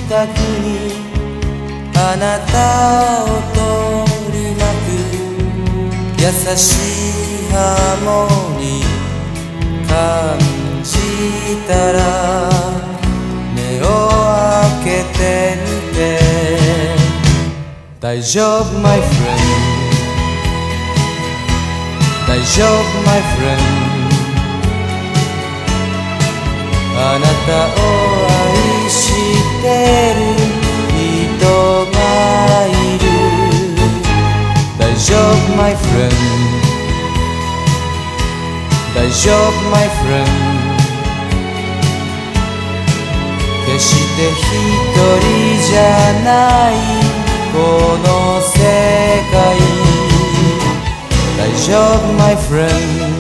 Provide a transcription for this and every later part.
たくにあなたを取り巻く優しいハーモニー感じたら目を開けてみて大丈夫 my friend 大丈夫 my friend あなたを愛してる人がいる大丈夫 my friend 大丈夫 my friend 決して一人じゃないこの世界大丈夫 my friend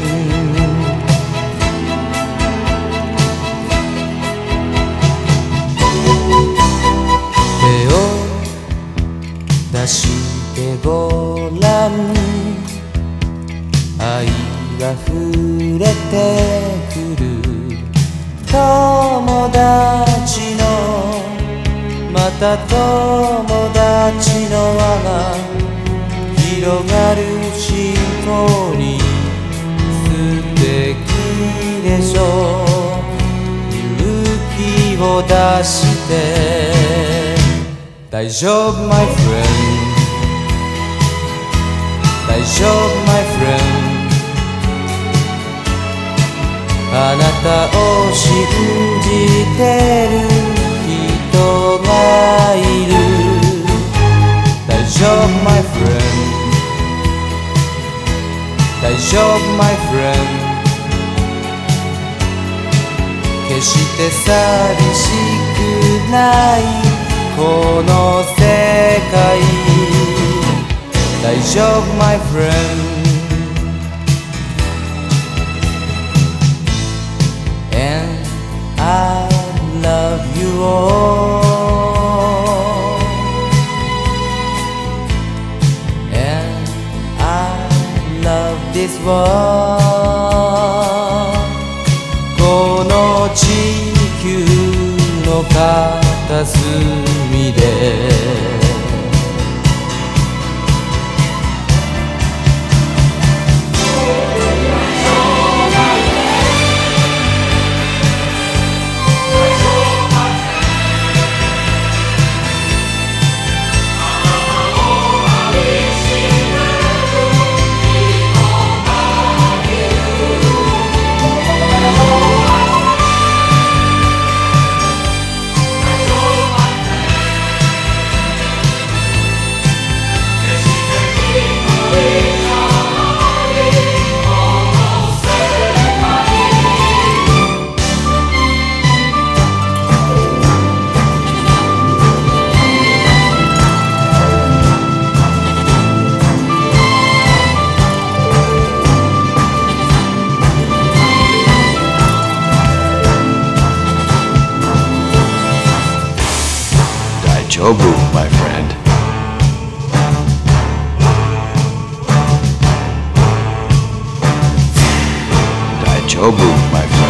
出してごらん愛が溢れてくる友達のまた友達の輪が広がるシンフォニー素敵でしょ勇気を出して大丈夫 my friend 大丈夫 my friend あなたを信じてる人がいる大丈夫 my friend 大丈夫 my friend 決して寂しくないこの世界大丈夫 my friend And I love you all And I love this world この地球の片隅で大丈夫 my friend 大丈夫 my friend